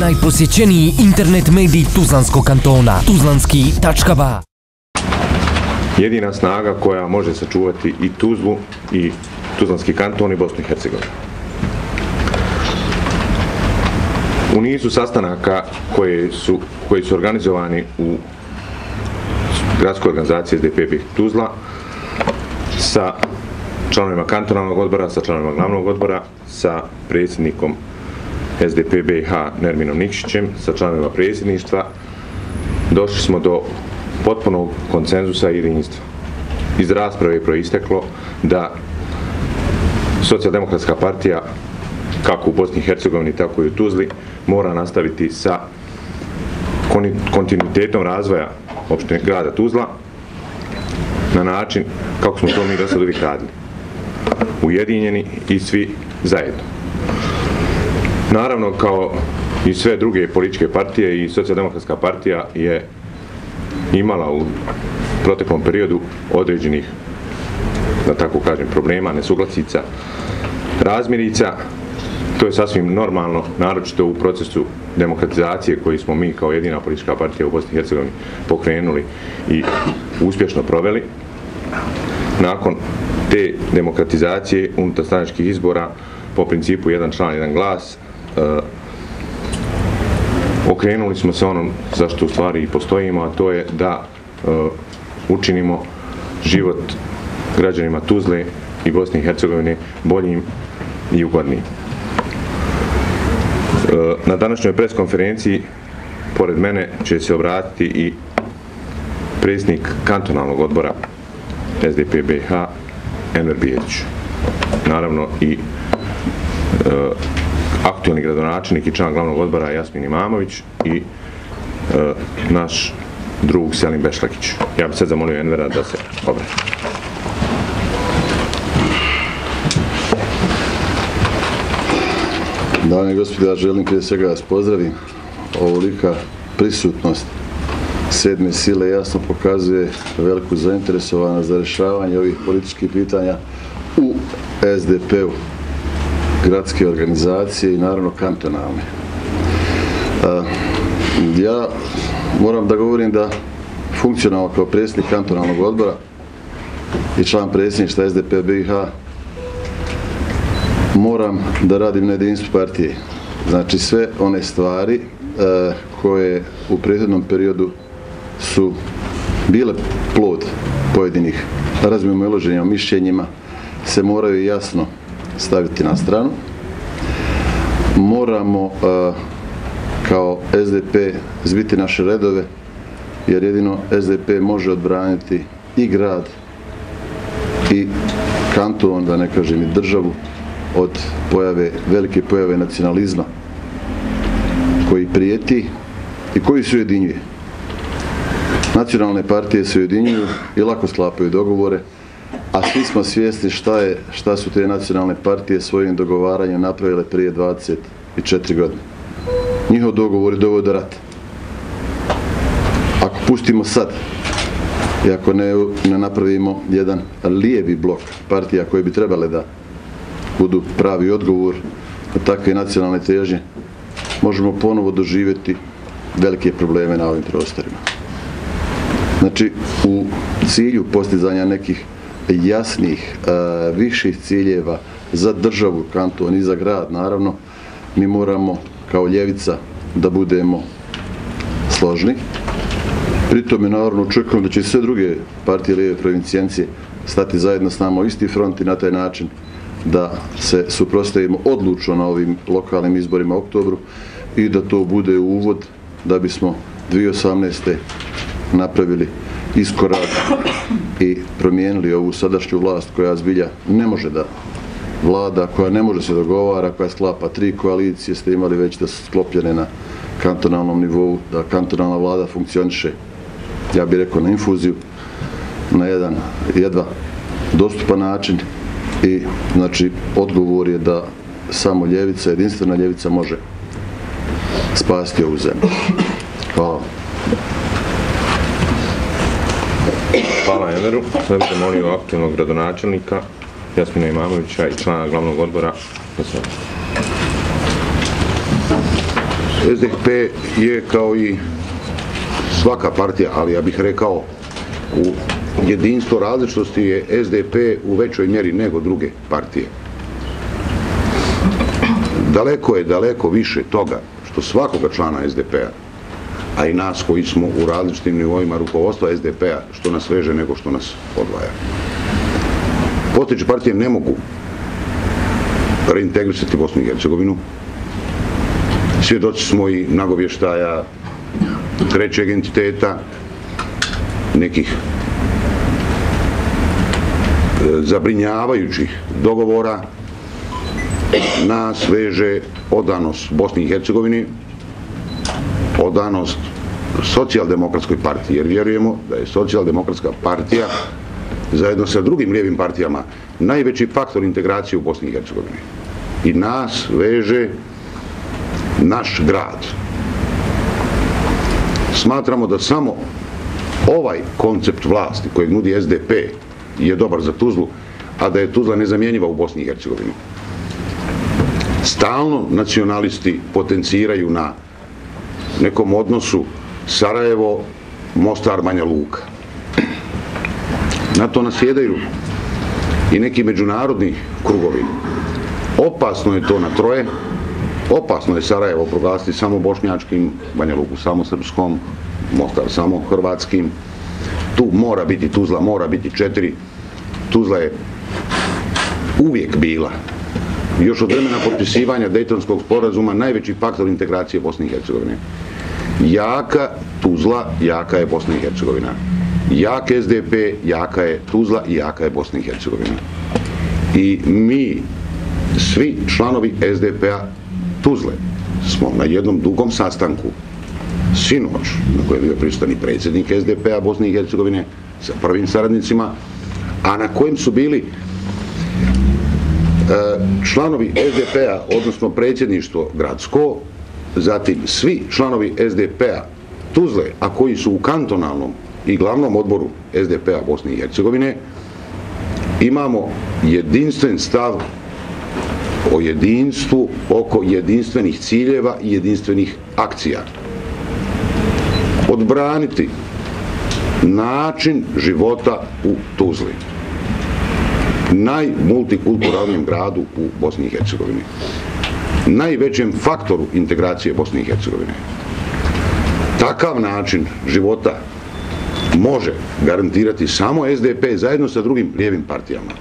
najposjećeniji internet medij Tuzlanskog kantona, tuzlanski.ba. Jedina snaga koja može sačuvati i Tuzlu i Tuzlanski kanton i Bosnu i Hercegovinu. U nizu sastanaka koji su organizovani u gradskoj organizaciji SDP Tuzla sa članovima kantonalnog odbora, sa članovima glavnog odbora, sa predsjednikom SDP BiH Nerminom Nikšićem, sa članovima predsjedništva, došli smo do potpunog konsenzusa i jedinstva. Iz rasprave je proisteklo da Socijaldemokratska partija, kako u Bosni i Hercegovini, tako i u Tuzli, mora nastaviti sa kontinuitetom razvoja opštine grada Tuzla na način kako smo to mi do sad uvijek radili. Ujedinjeni i svi zajedno. Naravno, kao i sve druge političke partije, i Socijaldemokratska partija je imala u proteklom periodu određenih, da tako kažem, problema, nesuglasica, razmirica. To je sasvim normalno, naročito u procesu demokratizacije koji smo mi kao jedina politička partija u Bosni i Hercegovini pokrenuli i uspješno proveli. Nakon te demokratizacije unutar stranačkih izbora po principu jedan član, jedan glas, okrenuli smo se onom za što u stvari i postojimo, a to je da učinimo život građanima Tuzle i Bosne i Hercegovine boljim i ugodnijim. Na današnjoj preskonferenciji pored mene će se obratiti i predsjednik kantonalnog odbora SDP BiH Enver Bijelić. Naravno i aktualni gradonačelnik i član glavnog odbora Jasmin Imamović i naš drug Selim Bešlakić. Ja bih sad zamolio Envera da se obrati. Dame i gospodo, ja želim prije svega vas pozdravim. Ovolika prisutnost sedme sile jasno pokazuje veliku zainteresovanost za rješavanje ovih političkih pitanja u SDP-u, gradske organizacije i naravno kantonalne. Ja moram da govorim da funkcionalno kao predsjednik kantonalnog odbora i član predsjedništva SDP BiH moram da radim na jedinstvu partije. Znači sve one stvari koje u prethodnom periodu su bile plod pojedinih razmimoilaženja o mišljenjima se moraju jasno staviti na stranu. Moramo kao SDP zbiti naše redove, jer jedino SDP može odbraniti i grad i kanton, da ne kažem i državu, od velike pojave nacionalizma koji prijeti i koji se ujedinjuje. Nacionalne partije se ujedinjuju i lako sklapaju dogovore, a svi smo svjesni šta su te nacionalne partije svojim dogovaranjem napravile prije 24 godine. Njihov dogovor je doveo do rata. Ako pustimo sad i ako ne napravimo jedan lijevi blok partija koje bi trebale da budu pravi odgovor na takve nacionalne težnje, možemo ponovo doživjeti velike probleme na ovim prostorima. Znači, u cilju postizanja nekih jasnih, viših ciljeva za državu, kanton i za grad, naravno, mi moramo kao ljevica da budemo složni. Pritom je naravno očekujem da će sve druge partije lijeve provincijencije stati zajedno s nama u isti front i na taj način da se suprotstavimo odlučno na ovim lokalnim izborima u oktobru i da to bude uvod da bismo 2018. napravili iskorak i promijenili ovu sadašnju vlast koja zbilja ne može da vlada, koja ne može se dogovara, koja sklapa 3 koalicije, ste imali već da su sklopljene na kantonalnom nivou, da kantonalna vlada funkcioniše, ja bih rekao, na infuziju, na jedan jedva dostupan način i znači odgovor je da samo ljevica, jedinstvena ljevica može spasiti ovu zemlju. Hvala. Hvala Enveru. Sada bih zamolio aktualnog gradonačelnika Jasmina Imamovića i člana glavnog odbora da se SDP je kao i svaka partija, ali ja bih rekao u jedinstvo različitosti je SDP u većoj mjeri nego druge partije. Daleko više toga što svakoga člana SDP-a, a i nas koji smo u različitim nivoima rukovodstva SDP-a, što nas veže nego što nas odvaja. Postojeće partije ne mogu reintegrisati Bosnu i Hercegovinu. Svjedoci smo i nagovještaja trećeg entiteta, nekih zabrinjavajućih dogovora. Nas veže odanost Bosni i Hercegovini, odanost socijaldemokratskoj partiji, jer vjerujemo da je socijaldemokratska partija zajedno sa drugim lijevim partijama najveći faktor integracije u Bosni i Hercegovini. I nas veže naš grad. Smatramo da samo ovaj koncept vlasti kojeg nudi SDP je dobar za Tuzlu, a da je Tuzla nezamjenjiva u Bosni i Hercegovini. Stalno nacionalisti potenciraju na nekom odnosu Sarajevo, Mostar, Banja Luka. Na to nasjedaju i neki međunarodni krugovi. Opasno je to na troje, opasno je Sarajevo proglasiti samo bošnjačkim, Banja Luku samo srpskom, Mostar samo hrvatskim. Tu mora biti Tuzla, mora biti 4. Tuzla je uvijek bila, još od vremena potpisivanja Dejtonskog sporazuma, najveći faktor integracije Bosne i Hercegovine. Jaka Tuzla, jaka je Bosna i Hercegovina. Jak SDP, jaka je Tuzla i jaka je Bosna i Hercegovina. I mi, svi članovi SDP-a Tuzle, smo na jednom dugom sastanku sinoć, na kojem je bio prisutan i predsjednik SDP-a Bosne i Hercegovine sa prvim saradnicima, a na kojem su bili članovi SDP-a, odnosno predsjedništvo gradsko, zatim svi članovi SDP-a Tuzle, a koji su u kantonalnom i glavnom odboru SDP-a Bosne i Hercegovine, imamo jedinstven stav o jedinstvu oko jedinstvenih ciljeva i jedinstvenih akcija. Odbraniti način života u Tuzli, najmultikulturalnijem gradu u Bosni i Hercegovini, najvećem faktoru integracije Bosne i Hercegovine. Takav način života može garantirati samo SDP zajedno sa drugim lijevim partijama.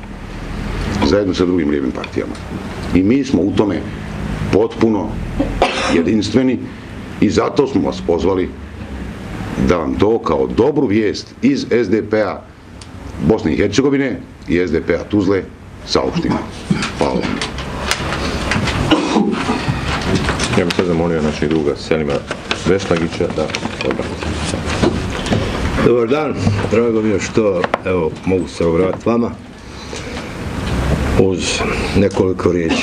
I mi smo u tome potpuno jedinstveni i zato smo vas pozvali da vam to kao dobru vijest iz SDP-a Bosne i Hercegovine i SDP-a Tuzle saopštimo. Hvala vam. Ja bih sad zamolio našeg druga Selima Veslagića da obrati. Dobar dan, drago mi je što evo, mogu se obratiti vama uz nekoliko riječi.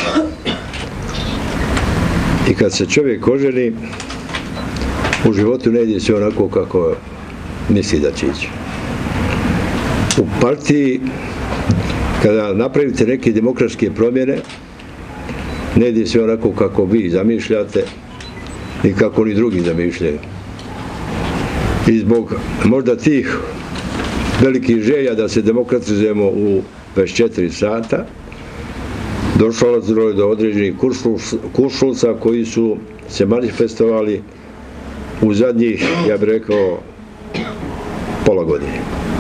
I kad se čovjek oženi, u životu ne ide sve onako kako misli da će ići. U partiji, kada napravite neke demokratske promjene, ne ide sve onako kako vi zamišljate i kako ni drugi zamišljaju. I zbog možda tih velikih želja da se demokratizujemo u 24 sata, došlo je do određenih kuršluca koji su se manifestovali u zadnjih, ja bih rekao, pola godine.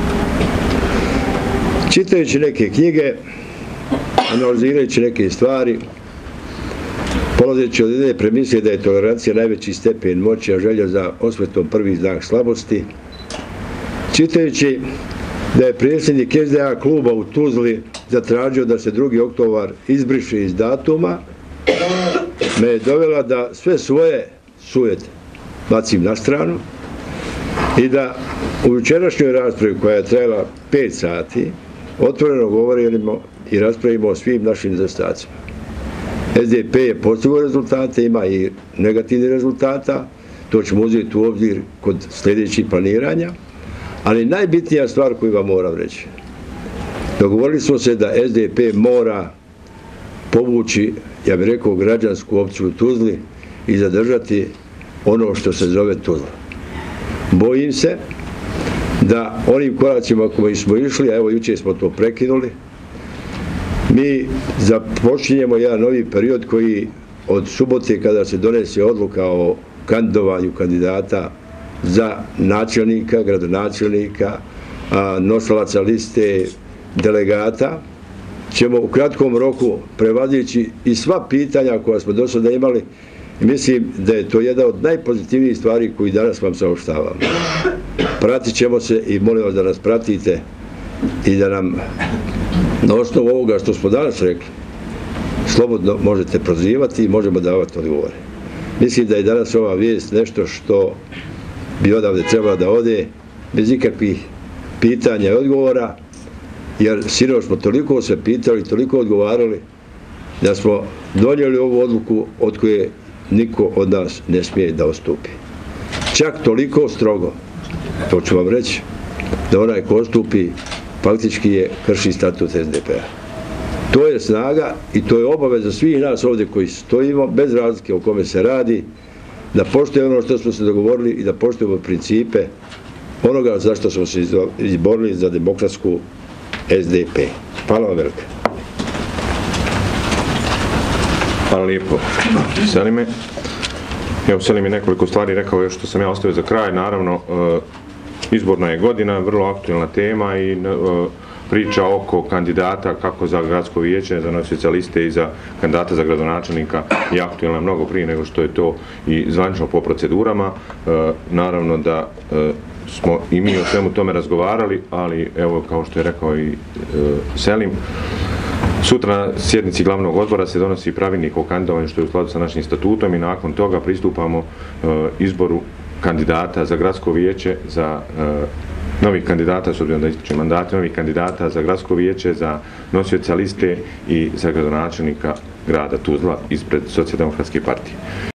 Čitajući neke knjige, analizirajući neke stvari, polazeći od jedne premisle da je tolerancija najveći stepen moći, a želja za osvetom prvi znak slabosti, čitajući da je predsjednik SDA kluba u Tuzli zatražio da se 2. oktobar izbriše iz datuma, me je dovela da sve svoje sujete bacim na stranu i da u jučerašnjoj raspravi koja je trajala 5 sati otvoreno govorimo i raspravimo o svim našim nedostacima. SDP je postigao rezultate, ima i negativnih rezultata, to ćemo uzeti u obzir kod sljedećih planiranja, ali najbitnija stvar koju vam moram reći. Dogovorili smo se da SDP mora povući, ja bih rekao, građansku opciju u Tuzli i zadržati ono što se zove Tuzla. Bojim se da onim koracima koji smo išli, a evo jučer smo to prekinuli, mi započinjemo jedan novi period koji od subote kada se donese odluka o kandidovanju kandidata za načelnika, gradonačelnika, nosilaca liste delegata, ćemo u kratkom roku prevazići i sva pitanja koja smo do sada imali. Mislim da je to jedna od najpozitivnijih stvari koju danas vam saopštavamo. Pratit ćemo se i molim vas da nas pratite i da nam na osnovu ovoga što smo danas rekli slobodno možete prozivati i možemo davati odgovore. Mislim da je danas ova vijest nešto što bi odavde trebalo da ode bez ikakvih pitanja i odgovora, jer sinoć smo toliko se pitali, toliko odgovarali da smo donijeli ovu odluku od koje niko od nas ne smije da odstupi. Čak toliko strogo, to ću vam reći, da onaj ko odstupi faktički je krši statut SDP-a. To je snaga i to je obaveza svih nas ovdje koji stojimo, bez razlike o kome se radi, da poštujemo ono što smo se dogovorili i da poštujemo principe onoga zašto smo se izborili za demokratsku SDP. Hvala vam velike. Hvala lijepo, Selime. Evo, Selim je nekoliko stvari rekao još što sam ja ostavio za kraj. Naravno, izborna je godina, vrlo aktualna tema i priča oko kandidata kako za gradsko vijeće, za nosioce liste i za kandidata za gradonačelnika je aktualna mnogo prije nego što je to i zvanično po procedurama. Naravno da smo i mi o svemu tome razgovarali, ali evo kao što je rekao i Selim, sutra na sjednici glavnog odbora se donosi pravilnik o kandidovanju što je u skladu sa našim statutom i nakon toga pristupamo izboru kandidata za gradsko vijeće, za novih kandidata, s obzirom da ističe mandati, novih kandidata za gradsko vijeće, za nosioca liste i za gradonačelnika grada Tuzla ispred Socijaldemokratske partije.